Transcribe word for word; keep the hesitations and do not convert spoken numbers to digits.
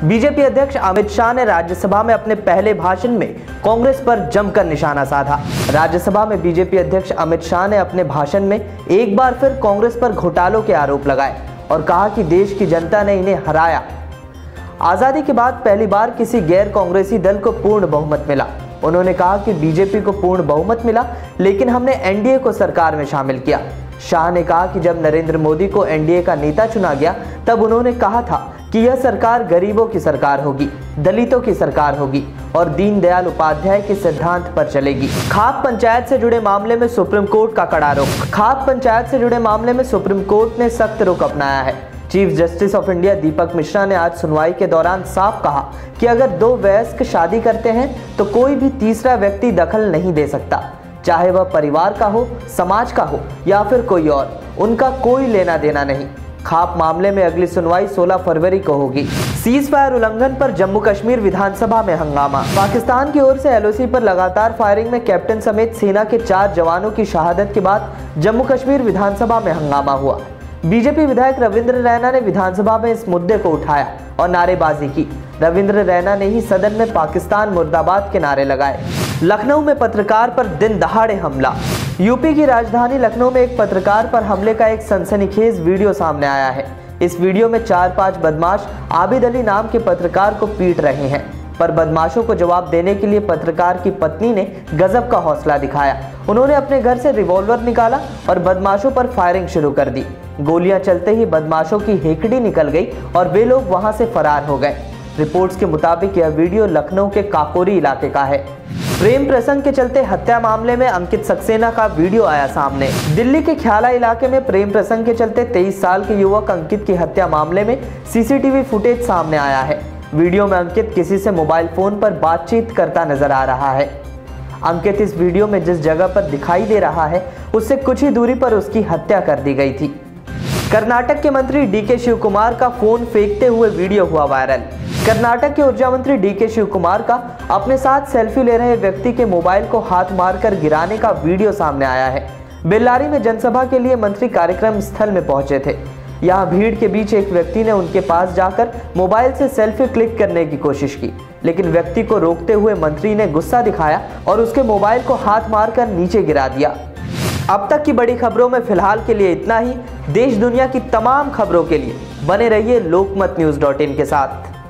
BJP अध्यक्ष अमित शाह ने राज्यसभा में अपने पहले भाषण में कांग्रेस पर जमकर निशाना साधा। राज्यसभा में बीजेपी अध्यक्ष अमित शाह ने अपने भाषण में एक बार फिर कांग्रेस पर घोटालों के आरोप लगाए और कहा कि देश की जनता ने इन्हें हराया। आजादी के बाद पहली बार किसी गैर कांग्रेसी दल को पूर्ण बहुमत मिला। उन्होंने कहा कि बीजेपी को पूर्ण बहुमत मिला, लेकिन हमने एनडीए को सरकार में शामिल किया। शाह ने कहा कि जब नरेंद्र मोदी को एनडीए का नेता चुना गया, तब उन्होंने कहा था कि यह सरकार गरीबों की सरकार होगी, दलितों की सरकार होगी और दीनदयाल उपाध्याय के सिद्धांत पर चलेगी। खाप पंचायत से जुड़े मामले में सुप्रीम कोर्ट का कड़ा रुख। खाप पंचायत से जुड़े मामले में सुप्रीम कोर्ट ने सख्त रुख अपनाया है। Chief justice of India Deepak Mishra ने आज सुनवाई के दौरान साफ कहा कि अगर दो वयस्क शादी करते हैं तो कोई भी तीसरा व्यक्ति दखल नहीं दे सकता, चाहे वह परिवार का हो, समाज का हो या फिर कोई और, उनका कोई लेना देना नहीं। खाप मामले में अगली सुनवाई सोलह फरवरी को होगी। सीज फायर उल्लंघन पर जम्मू कश्मीर विधानसभा में हंगामा। पाकिस्तान की ओर से एलओसी पर लगातार फायरिंग में कैप्टन समेत सेना के चार जवानों की शहादत के बाद जम्मू कश्मीर विधानसभा में हंगामा हुआ। बीजेपी विधायक रविंद्र रैना ने विधानसभा में इस मुद्दे को उठाया और नारेबाजी की। रविंद्र रैना ने ही सदन में पाकिस्तान मुर्दाबाद के नारे लगाए। लखनऊ में पत्रकार पर दिन दहाड़े हमला। यूपी की राजधानी लखनऊ में एक पत्रकार पर हमले का एक सनसनीखेज वीडियो सामने आया है। इस वीडियो में चार पांच बदमाश आबिद अली नाम के पत्रकार को पीट रहे हैं, पर बदमाशों को जवाब देने के लिए पत्रकार की पत्नी ने गजब का हौसला दिखाया। उन्होंने अपने घर से रिवॉल्वर निकाला और बदमाशों पर फायरिंग शुरू कर दी। गोलियां चलते ही बदमाशों की हेकड़ी निकल गई और वे लोग वहां से फरार हो गए। रिपोर्ट्स के मुताबिक यह वीडियो लखनऊ के काकोरी इलाके का है। प्रेम प्रसंग के चलते हत्या मामले में अंकित सक्सेना का वीडियो आया सामने। दिल्ली के ख्याला इलाके में प्रेम प्रसंग के चलते तेईस साल के युवक अंकित की हत्या मामले में सीसीटीवी फुटेज सामने आया है। वीडियो में अंकित किसी से मोबाइल फोन पर बातचीत करता नजर आ रहा है। अंकित इस वीडियो में जिस जगह पर दिखाई दे रहा है, उससे कुछ ही दूरी पर उसकी हत्या कर दी गई थी। कर्नाटक के मंत्री डीके शिव कुमार का फोन फेंकते हुए वीडियो हुआ वायरल। कर्नाटक के ऊर्जा मंत्री डीके शिव कुमार का अपने साथ सेल्फी ले रहे व्यक्ति के मोबाइल को हाथ मारकर गिराने का वीडियो सामने आया है। बेल्लारी में जनसभा के लिए मंत्री कार्यक्रम स्थल में पहुंचे थे। यहाँ भीड़ के बीच एक व्यक्ति ने उनके पास जाकर मोबाइल से सेल्फी क्लिक करने की कोशिश की, लेकिन व्यक्ति को रोकते हुए मंत्री ने गुस्सा दिखाया और उसके मोबाइल को हाथ मारकर नीचे गिरा दिया। अब तक की बड़ी खबरों में फिलहाल के लिए इतना ही। देश दुनिया की तमाम खबरों के लिए बने रहिए लोकमत न्यूज़ डॉट इन के साथ।